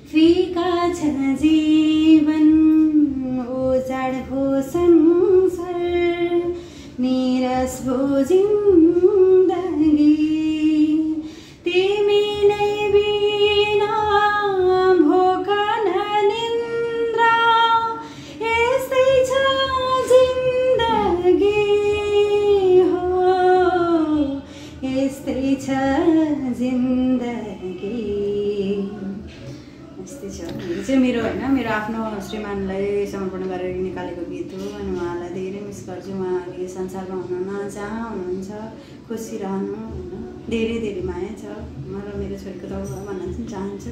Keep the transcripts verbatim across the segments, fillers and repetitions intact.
फीका छ जीवन उजाड भो संसार निराश भो जिन्दगी तिमी नै बिना भोक न निन्द्रा यस्तै छ जिन्दगी हो यस्तै छ जिन्दगी। यस्तै छ। यो चाहिँ मेरो होइन मेरो आफ्नो श्रीमानलाई समर्पण गरेर निकालेको गीत हो अनि उहाँलाई धेरै मिस गर्छु। उहाँ यो संसारमा हुनुहुन्न जहाँ हुनुहुन्छ खुसी रहनु होइन धेरै धेरै माया छ म र मेरो छोरीको तर्फबाट भन्न चाहिँ चाहन्छु।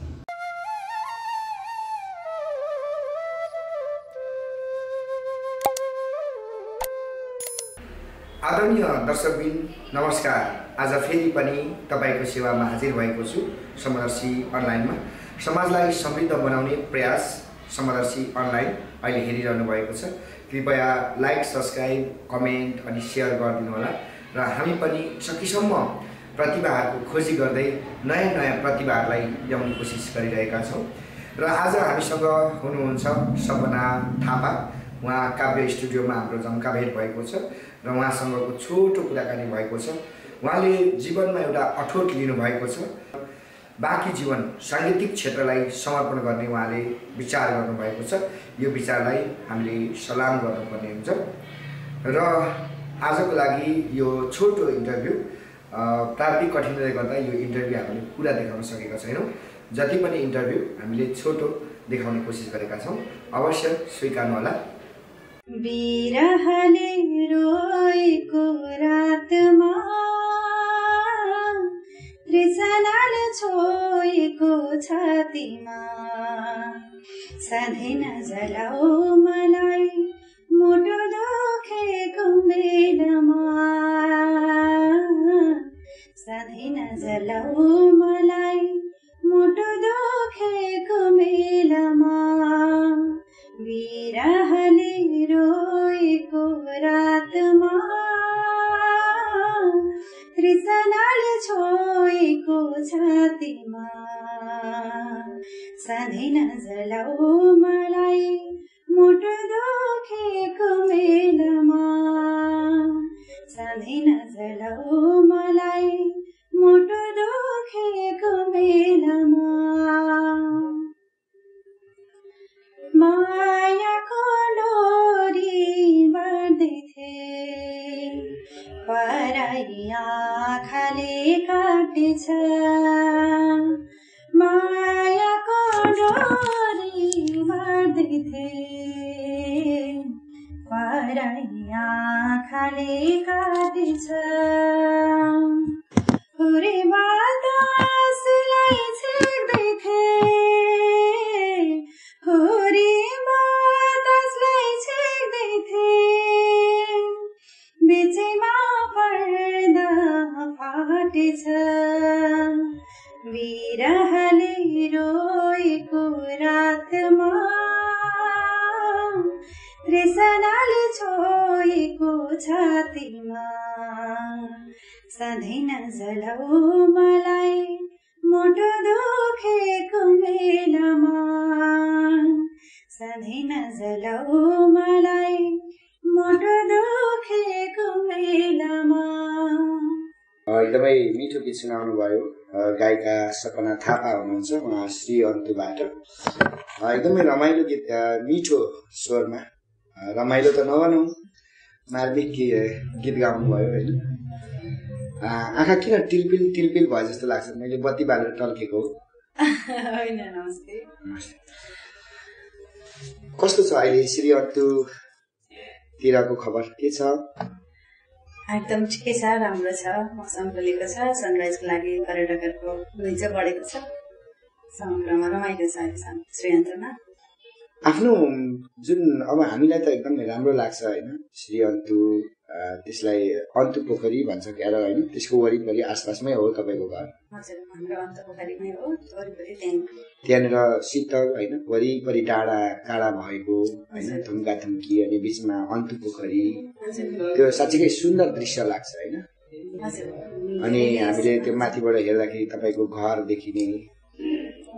आदरणीय दर्शकबिन नमस्कार। आज फेरि पनि तपाईको सेवामा हाजिर भएको छु समदर्शी अनलाइनमा। समाजलाई समृद्ध बनाउने प्रयास समदर्शी अनलाइन अहिले हेरिरहनु भएको छ। कृपया लाइक सब्सक्राइब कमेन्ट अनि सेयर गरिदिनु होला र हामी पनि सकेसम्म प्रतिभाहरूको खोजी गर्दै नयाँ नयाँ प्रतिभाहरूलाई ल्याउने कोसिस गरिरहेका छौँ। र आज हामीसँग हुनुहुन्छ सपना थापा। उहाँ काव्य स्टुडियोमा हाम्रो जम्का भेट भएको छ र उहाँसँगको छोटो कुराकानी भएको छ। उहाँले जीवनमा एउटा अठोट लिनुभएको छ। बाँकी जीवन साङ्गीतिक क्षेत्रलाई समर्पण गर्ने उहाँले विचार गर्नुभएको छ। यो विचारलाई हामीले सलाम गर्नुपर्ने हुन्छ र आजको लागि यो छोटो इन्टरभ्यू प्राविधिक कठिनाइले गर्दा यो इन्टरभ्यू हामीले पुरा देखाउन सकेका छैनौँ। जति पनि इन्टरभ्यू हामीले छोटो देखाउने कोसिस गरेका छौँ। अवश्य स्वीकार्नुहोला। बिरहले रोएको रातमा तृष्णाले छोएको छातीमा सधैँ नजलाऊ मलाई मुटु दुखेको बेलामा सधैँ नजलाऊ मलाई मुटु दुखेको बेलामा बिरहले रोएको रातमा तृष्णाले छोएको छातीमा सधैँ नजलाऊ मलाई मुटु दुखेको बेलामा सधैँ नजलाऊ मलाई मुटु दुखेको बेलामा मायाको डोरी बाँड्दै थिए पराई आँखाले काटेछ मायाको डोरी बाँड्दै थिए पराई आँखाले काटेछ हुरी बातासलाई छेक्दै थिए हुरी बातासलाई छेक्दै थिए बिचैमा पर्दा फाटेछ बिरहले रोएको रातमा तृष्णाले छोएको छातीमा सधैँ नजलाऊ मलाई मुटु दुखेको बेलामा सधैँ नजलाऊ मलाई मुटु दुखेको बेलामा। एकदमै मिठो गीत सुनाउनु भयो। गायिका सपना थापा हुनुहुन्छ उहाँ श्री अन्तुबाट। एकदमै रमाइलो गीत मिठो स्वरमा रमाइलो त नभनौँ मार्मिक गीत गाउनु भयो होइन। आँखा किन टिलपिल टिलपिल भयो जस्तो लाग्छ मैले बत्ती बालेर टल्केको होइन। नमस्ते। कस्तो छ अहिले श्री अन्तुतिरको खबर के छ? एकदम ठिकै छ राम्रो छ मौसम खुलेको छ सनराइजको लागि पर्यटकहरूको भिड चाहिँ बढेको छ समुद्रमा रमाइलो छ अहिलेसम्म श्रीअन्तमा। आफ्नो जुन अब हामीलाई त एकदम राम्रो लाग्छ होइन श्री अन्तु त्यसलाई अन्तु पोखरी भन्छ क्यार होइन त्यसको वरिपरि आसपासमै हो तपाईँको घर? हजुर हाम्रो अन्तु पोखरीमै हो वरिपरि त्यहीँ त्यहाँनिर शीतल होइन वरिपरि डाँडा काँडा भएको होइन थुम्का थुम्की अनि बिचमा अन्तु पोखरी त्यो साँच्चीकै सुन्दर दृश्य लाग्छ होइन। अनि हामीले त्यो माथिबाट हेर्दाखेरि तपाईँको घर देखिने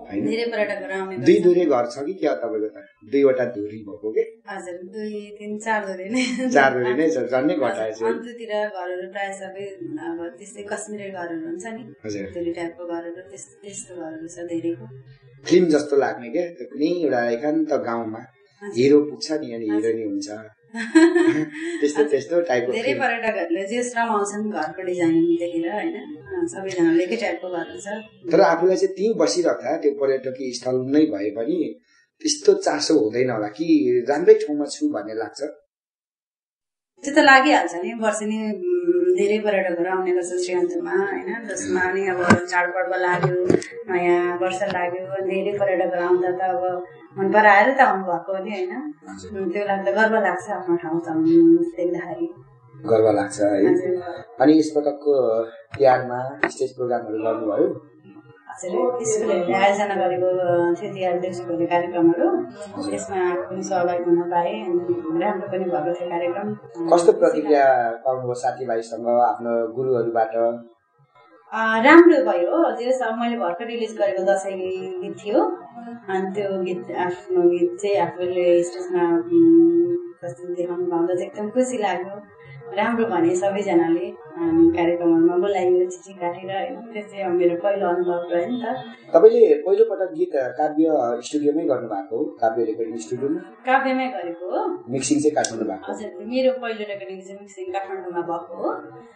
हैन धेरै पर्यटकहरू आउने दुई दुई घर छ कि क्या तपाईको त दुईवटा धुरी भएको के हजुर दुई तीन चार धुरी नै चार धुरी नै छ झन्नै घटाएछ अन्त्यतिर घरहरू प्राय सबै अब त्यस्तै कश्मीरी घरहरू हुन्छ नि धुरी टाइपको घरहरू त्यस्तो त्यस्तो घरहरू छ धेरैको फिल्म जस्तो लाग्ने क्या त्यो कुनै एउटा एकान्त गाउँमा हिरो पुग्छ नि अनि हिरोइनी हुन्छ त्यस्तो त्यस्तो टाइपको धेरै पर्यटकहरूले जे रमाउँछन् घरको डिजाइन देखेर हैन सबैजनाले एकै टाइपको घरहरू छ तर आफूलाई चाहिँ त्यहीँ बसिरहँदा त्यो पर्यटकीय स्थल नै भए पनि त्यस्तो चासो हुँदैन होला कि राम्रै ठाउँमा छु भन्ने लाग्छ त्यो त लागिहाल्छ नि वर्षेनी धेरै पर्यटकहरू आउने गर्छ श्रीगन्धमा होइन जसमा नि अब चाडपर्व लाग्यो नयाँ वर्ष लाग्यो धेरै पर्यटकहरू आउँदा त अब मन पराएर त आउनु भएको नि होइन त्यो लाग्दा गर्व लाग्छ आफ्नो ठाउँ देख्दाखेरि गर्व लाग्छ है अनि यसपटकको तिहारमा स्टेज प्रोग्रामहरू गर्नुभयो स्कुलहरूले आयोजना गरेको थियो तिहार देउसीको कार्यक्रमहरू त्यसमा पनि सहभागी हुन पाएँ राम्रो पनि भएको थियो कार्यक्रम कस्तो प्रतिक्रिया पाउनुभयो साथीभाइसँग आफ्नो गुरुहरूबाट राम्रो भयो त्यस मैले भर्खर रिलिज गरेको दसैँ गीत थियो अनि त्यो गीत आफ्नो गीत चाहिँ आफूले स्टेजमा प्रस्तुत देखाउनु पाउँदा चाहिँ एकदम खुसी लाग्यो राम्रो भने सबैजनाले कार्यक्रमहरूमा बोलाइयो चिठी काटेर त्यो चाहिँ मेरो पहिलो अनुभव रह्यो नि त तपाईँले पहिलोपटक गीत काव्य स्टुडियोमै गर्नुभएको हो काव्य रेकर्डिङ स्टुडियोमा काव्यमै गरेको हो मिक्सिङ चाहिँ काठमाडौँ भएको हजुर मेरो पहिलो रेकर्डिङ चाहिँ मिक्सिङ काठमाडौँमा भएको हो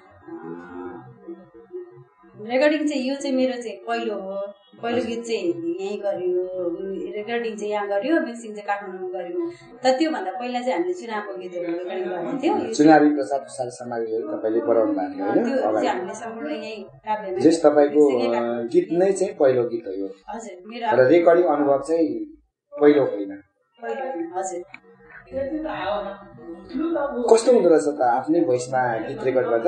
रेकर्डिङ चाहिँ यो चाहिँ मेरो चाहिँ पहिलो हो पहिलो गीत चाहिँ यहीँ गरियो रेकर्डिङ चाहिँ यहाँ गरियो मिक्सिङ चाहिँ काठमाडौँमा गरियो तर त्योभन्दा पहिला चाहिँ हामीले चुनावको गीतहरू रेकर्डिङ गर्ने थियो चुनावी प्रचार प्रसार सामग्रीहरू तपाईँले बनाउनु भएको त्यो चाहिँ हामीले सम्पूर्ण यहीँ काव्यमा जस तपाईँको गीत नै चाहिँ पहिलो गीत हो यो हजुर मेरो र रेकर्डिङ अनुभव चाहिँ पहिलो होइन हजुर कस्तो हुँदो रहेछ त आफ्नै भोइसमा गीत रेकर्ड गर्दा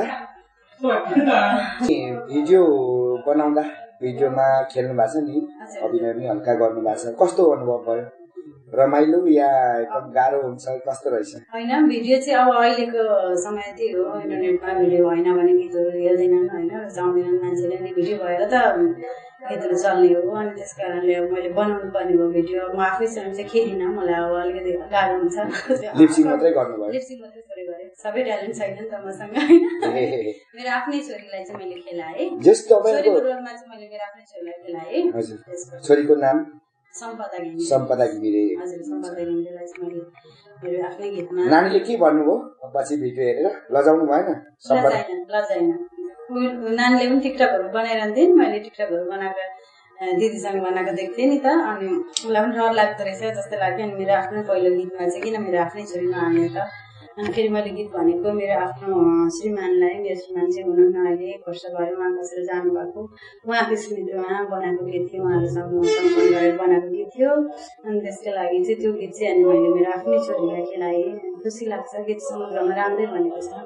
भिडियो बनाउँदा भिडियोमा खेल्नु भएको छ नि अभिनय पनि हल्का गर्नु भएको छ कस्तो अनुभव भयो रमाइलो या एकदम गाह्रो हुन्छ कस्तो रहेछ होइन भिडियो चाहिँ अब अहिलेको समय त्यही हो इन्टरनेटमा भिडियो भएन भने गीतहरू हेर्दैनन् होइन रुचाउँदैनन् मान्छेले अनि भिडियो भएर त गीतहरू चल्ने हो अनि त्यस कारणले अब मैले बनाउनु पर्ने हो भिडियो म आफैसँग चाहिँ खेलिनँ मलाई अब अलिकति गाह्रो हुन्छ लिपसिङ मात्रै गर्नुभयो लिपसिङ मात्रै थोरै गरेँ सबै ट्यालेन्ट छैन नि त मसँग होइन मेरो आफ्नै छोरीलाई चाहिँ मैले खेलाएँ छोरीको रोलमा चाहिँ मैले मेरो आफ्नै छोरीलाई खेलाएँ छोरीको नाम सम्पदा घिमिरे सम्पदा घिमिरे हजुर सम्पदा घिमिरेलाई चाहिँ मैले मेरो आफ्नै गीतमा नानीले के भन्नुभयो पछि भिडियो हेरेर लजाउनु भएन लजाएन लजाएन नानीले पनि टिकटकहरू बनाइरहन्थेँ मैले टिकटकहरू बनाएको दिदीसँग बनाएको देख्थेँ नि त अनि उसलाई पनि डर लाग्दो रहेछ जस्तो लाग्यो अनि मेरो आफ्नो पहिलो गीतमा चाहिँ किन मेरो आफ्नै छोरी नहाल्ने त अनि फेरि मैले गीत भनेको मेरो आफ्नो श्रीमानलाई मेरो श्रीमान चाहिँ हुनुहुन्न अहिले एक वर्ष भयो उहाँ बसेर जानुभएको उहाँको स्मृतिमा बनाएको गीत थियो उहाँहरूसँग समर्पण गरेर बनाएको गीत थियो अनि त्यसको लागि चाहिँ त्यो गीत चाहिँ अनि मैले मेरो आफ्नै छोरीलाई खेलाएँ खुसी लाग्छ गीत समग्रमा राम्रै भनेको छ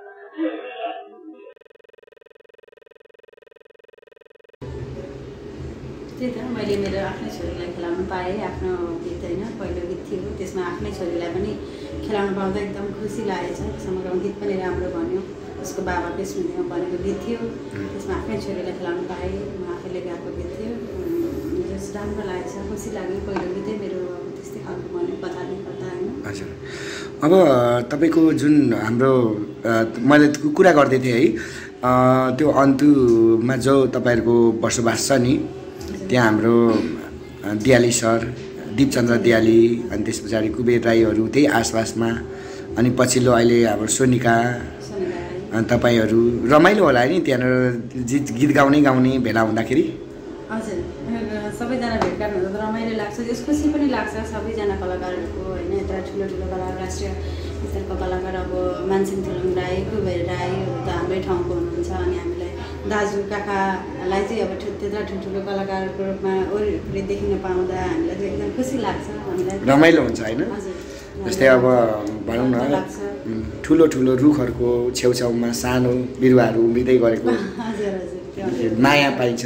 त्यही त मैले मेरो आफ्नै छोरीलाई खेलाउनु पाएँ आफ्नो गीत होइन पहिलो गीत थियो त्यसमा आफ्नै छोरीलाई पनि खेलाउनु पाउँदा एकदम खुसी लागेछ समग्र गीत पनि राम्रो भन्यो उसको बाबाको स्मृतिमा बनेको गीत थियो त्यसमा आफ्नै छोरीलाई खेलाउनु पाएँ म आफैले गाएको गीत थियो राम्रो लागेछ खुसी लाग्यो पहिलो गीतै मेरो त्यस्तै खालको भन्यो कथाले कथा होइन हजुर अब तपाईँको जुन हाम्रो मैले कुरा गर्दै थिएँ है त्यो अन्तुमा जो तपाईँहरूको बसोबास छ नि त्यहाँ हाम्रो दियाली सर दीपचन्द्र दियाली अनि त्यस पछाडि कुबेर राईहरू त्यही आसपासमा अनि पछिल्लो अहिले हाम्रो सोनिका अनि तपाईँहरू रमाइलो होला नि त्यहाँनिर गीत गाउने गाउने भेला हुँदाखेरि हजुर सबैजना भेटघाट हुँदा त रमाइलो लाग्छ त्यस खुसी पनि लाग्छ सबैजना कलाकारहरूको होइन यत्र ठुलो ठुलो कलाकार राष्ट्रिय स्तरको कलाकार अब मानसिंह थुलुङ राई कुबेर राईहरू त हाम्रै ठाउँको हुनुहुन्छ अनि हामीलाई दाजु काकालाई चाहिँ अब त्यत्र ठुल्ठुलो कलाकारको रूपमा वरिपरि देखिन पाउँदा हामीलाई चाहिँ एकदम खुसी लाग्छ हामीलाई रमाइलो हुन्छ होइन जस्तै अब भनौँ न ठुलो ठुलो रुखहरूको छेउछाउमा सानो बिरुवाहरू उम्रिँदै गरेको माया पाइन्छ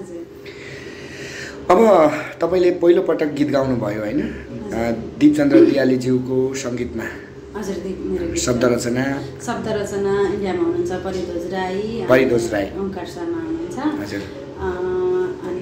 अब तपाईँले पहिलोपटक गीत गाउनुभयो होइन दीपचन्द्र दियालीज्यूको सङ्गीतमा शब्द रचना शब्द रचना इन्डियामा हुनुहुन्छ परितोष राई परितोष राई ओंकार शर्मा हुनुहुन्छ हजुर अनि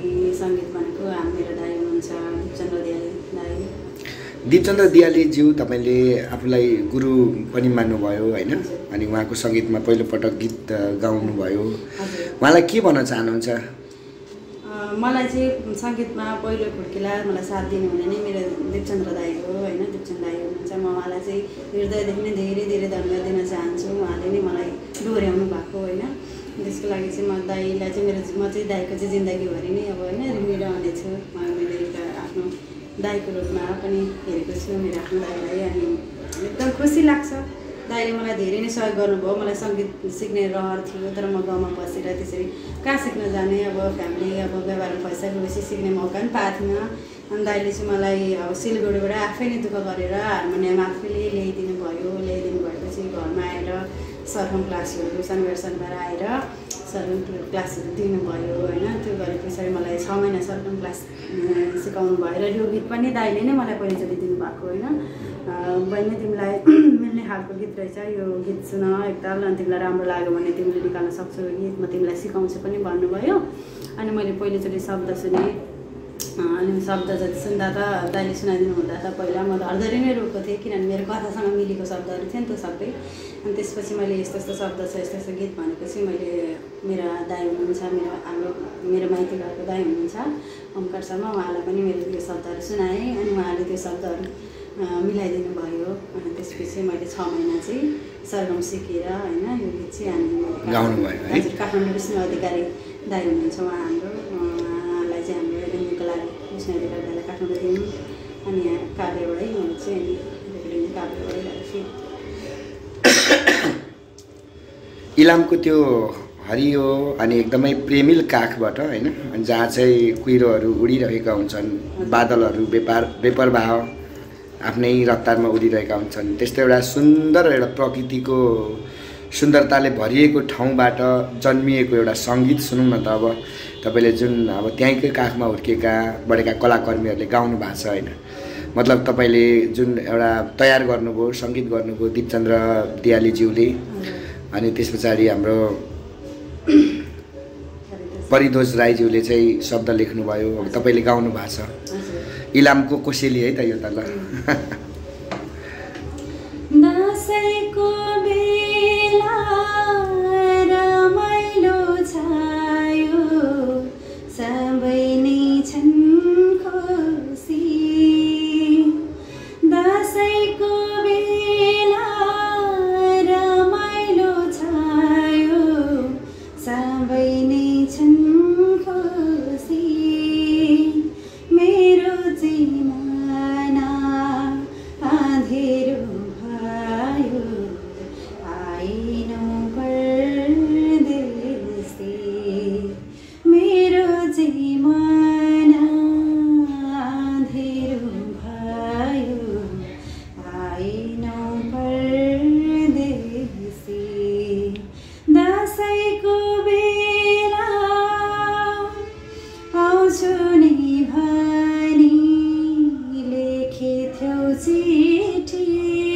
सङ्गीत भनेको हामी मेरो दाइ हुनुहुन्छ दिपचन्द्र दियाली दाइ। दिपचन्द्र दियालीज्यू तपाईँले आफूलाई गुरु पनि मान्नुभयो होइन, अनि उहाँको सङ्गीतमा पहिलोपटक गीत गाउनुभयो। उहाँलाई के भन्न चाहनुहुन्छ? मलाई चाहिँ सङ्गीतमा पहिलो खुड्किला मलाई साथ दिनुहुने नै मेरो दिपचन्द्र दाइ हो होइन, दिपचन्द्र दाइ हुनुहुन्छ। म उहाँलाई चाहिँ हृदयदेखि नै धेरै धेरै धन्यवाद दिन चाहन्छु। उहाँले नै मलाई डोर्याउनु भएको होइन, त्यसको लागि चाहिँ म दाइलाई चाहिँ मेरो म चाहिँ दाइको चाहिँ जिन्दगीभरि नै अब होइन ऋणी छु। मैले एउटा आफ्नो दाइको रूपमा पनि हेरेको छु मेरो आफ्नो दाइलाई, अनि एकदम खुसी लाग्छ। दाइले मलाई धेरै नै सहयोग गर्नुभयो। मलाई सङ्गीत सिक्ने रहर थियो, तर म गाउँमा बसेर त्यसरी कहाँ सिक्न जाने, अब फ्यामिली अब व्यवहारमा पैसा गएपछि सिक्ने मौका पनि पाएको थिइनँ। अनि दाइले चाहिँ मलाई अब सिलगढीबाट आफै नै दुःख गरेर हार्मोनियम आफैले ल्याइदिनु भयो। ल्याइदिनु भएपछि घरमा आएर सरगम क्लासहरू शनिबार शनिबार आएर सरगम क्लासहरू दिनुभयो होइन। त्यो गरे पछाडि मलाई छ महिना सरगम क्लास सिकाउनु भयो र यो गीत पनि दाइले नै मलाई पहिलोचोटि दिनुभएको होइन। बहिनी तिमीलाई मिल्ने खालको गीत रहेछ, यो गीत सुन एकताल, अनि तिमीलाई राम्रो लाग्यो भने तिमीले निकाल्न सक्छौ यो गीत, म तिमीलाई सिकाउँछु पनि भन्नुभयो। अनि मैले पहिलोचोटि शब्द सुनेँ, अनि शब्द जति सुन्दा त दाइले सुनाइदिनु हुँदा त पहिला म धरधरी नै रोएको थिएँ, किनभने मेरो कथासँग मिलेको शब्दहरू थियो नि त सबै। अनि त्यसपछि मैले यस्तो यस्तो शब्द छ यस्तो यस्तो गीत भनेपछि मैले मेरा दाइ हुनुहुन्छ, मेरो हाम्रो मेरो माइती घरको दाइ हुनुहुन्छ ओमकार शर्मा, उहाँलाई पनि मैले त्यो शब्दहरू सुनाएँ। अनि उहाँले त्यो शब्दहरू मिलाइदिनु भयो। अनि त्यसपछि मैले छ महिना चाहिँ सरगम सिकेर होइन यो गीत चाहिँ हामी गाउनुभयो है। हजुर, काठमाडौँ विष्णु अधिकारी दाइ हुनुहुन्छ उहाँ हाम्रो, उहाँलाई चाहिँ हाम्रो रेकर्डिङको लागि विष्णु अधिकारी दाइलाई काठमाडौँ दियौँ। अनि यहाँ काभ्रेबाटै मैले चाहिँ रेकर्डिङ काभ्रेबाटै गरेको छु। इलामको त्यो हरियो अनि एकदमै प्रेमिल काखबाट होइन, जहाँ चाहिँ कुहिरोहरू उडिरहेका हुन्छन्, बादलहरू बेपार बेपरवाह आफ्नै रफ्तारमा उडिरहेका हुन्छन्, त्यस्तो एउटा सुन्दर एउटा प्रकृतिको सुन्दरताले भरिएको ठाउँबाट जन्मिएको एउटा सङ्गीत सुनौँ न त। अब तपाईँले जुन अब त्यहीँकै काखमा हुर्केका बढेका कलाकर्मीहरूले गाउनु भएको छ होइन, मतलब तपाईँले जुन एउटा तयार गर्नुभयो सङ्गीत गर्नुभयो दिपचन्द्र दियालीज्यूले, अनि त्यस पछाडि हाम्रो परितोष राईज्यूले चाहिँ शब्द लेख्नुभयो, अब तपाईँले गाउनु भएको छ। इलामको कोसेली है त यो त ल। दसैँको बेला रमाइलो छायो, सबै नै छन् खुसी। दसैँको बेला रमाइलो छायो, सबै नै छन् खुसी। मेरो जीवनमा अँधेरो भयो, आइनौ परदेशी। मेरो जीवनमा अँधेरो भयो, आइनौ परदेशी। दसैँको बेला आउँछु नि भनी लेखेथ्यौ चिठी,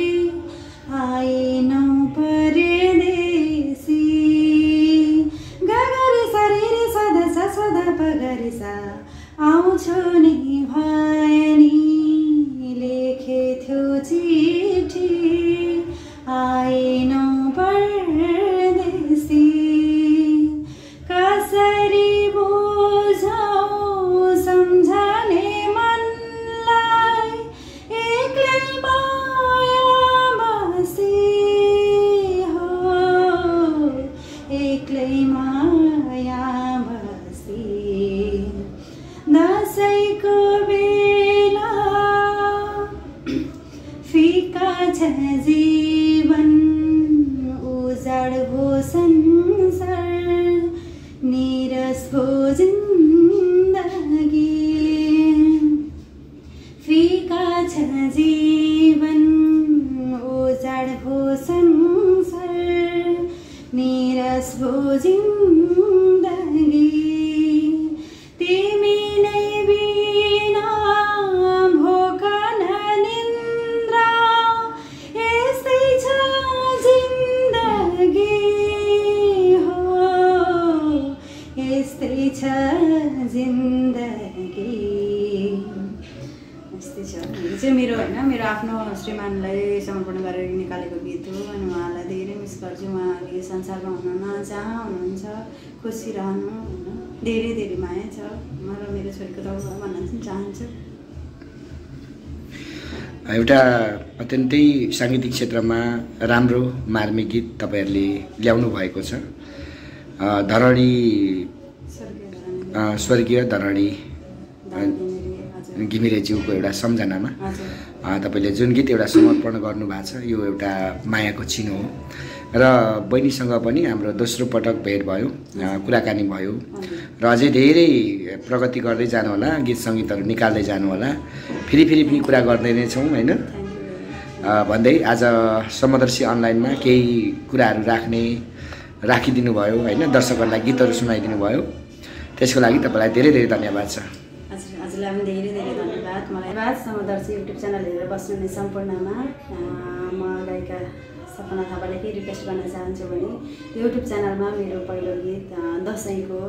आइनौ परदेशी। गगरे सरे सदा सा सदा पगरे सा, आउँछु नि भनी लेखेथ्यौ चिठी, आइनौ परदेशी। कसरी बुझौ सम्झने मनलाई, एक्लै माया बसी हो, एक्लै माया बसी। दसैँको बेला फिका छ जीवन, उजाड भो संसार, निरस भो जिन्दगी। फिका छ जीवन, उजाड भो संसार, निरस भो जिन्दगी। तिमी नै बिना भोक न निन्द्रा, यस्तै छ जिन्दगी हो, यस्तै छ जिन्दगी। चाहिँ मेरो होइन मेरो आफ्नो श्रीमानलाई समर्पण गरेर निकालेको गीत हो अनि उहाँलाई धेरै मिस गर्छु। उहाँले संसारमा हुनुहुन्न, जहाँ हुनुहुन्छ खुसी रहनु होइन, धेरै धेरै माया छ म र मेरो छोरीको तर्फबाट भन्न चाहिँ चाहन्छु। एउटा अत्यन्तै साङ्गीतिक क्षेत्रमा राम्रो मार्मिक गीत तपाईँहरूले ल्याउनु भएको छ। धरणी स्वर्गीय धरणी घिमिरेज्यूको एउटा सम्झनामा तपाईँले जुन गीत एउटा समर्पण गर्नुभएको छ यो एउटा मायाको चिनो हो र बहिनीसँग पनि हाम्रो दोस्रो पटक भेट भयो, कुराकानी भयो र अझै धेरै प्रगति गर्दै जानु होला, गीत सङ्गीतहरू निकाल्दै जानु होला, फेरि फेरि पनि कुरा गर्दै नै छौँ होइन भन्दै आज समदर्शी अनलाइनमा केही कुराहरू राख्ने राखिदिनु भयो होइन, दर्शकहरूलाई गीतहरू सुनाइदिनु भयो, त्यसको लागि तपाईँलाई धेरै धेरै धन्यवाद छ। हजुर हजुरलाई पनि धेरै धेरै धन्यवाद। मलाई बात समदर्शी युट्युब च्यानल हेरेर बस्नुहुने सम्पूर्णमा म गायिका सपना थापाले के रिक्वेस्ट गर्न चाहन्छु भने युट्युब च्यानलमा मेरो पहिलो गीत दसैँको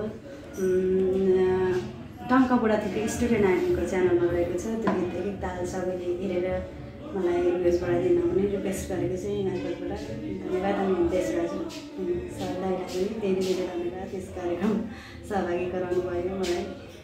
टङ्क बुढा थुप्रै स्टुडेन्ट नानीको च्यानलमा रहेको छ, त्यो गीत एक ताल सबैले हेरेर मलाई रिक्वेस्ट बढाइदिनु हुने रिक्वेस्ट गरेको चाहिँ यहाँबाट धन्यवाद। अनि देशराज सरलाई पनि धेरै धेरै धन्यवाद यस कार्यक्रम सहभागी गराउनु भयो मलाई।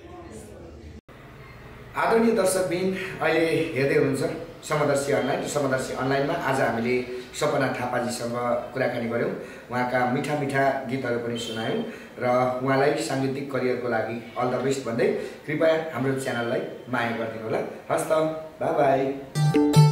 आदरणीय दर्शकबिन अहिले हेर्दै हुनुहुन्छ समदर्शी अनलाइन। समदर्शी अनलाइनमा आज हामीले सपना थापाजीसँग कुराकानी गऱ्यौँ, उहाँका मिठा मिठा गीतहरू पनि सुनायौँ र उहाँलाई साङ्गीतिक करियरको लागि अल द बेस्ट भन्दै कृपया हाम्रो च्यानललाई माया गरिदिनु होला। हस् त, बाई बाई।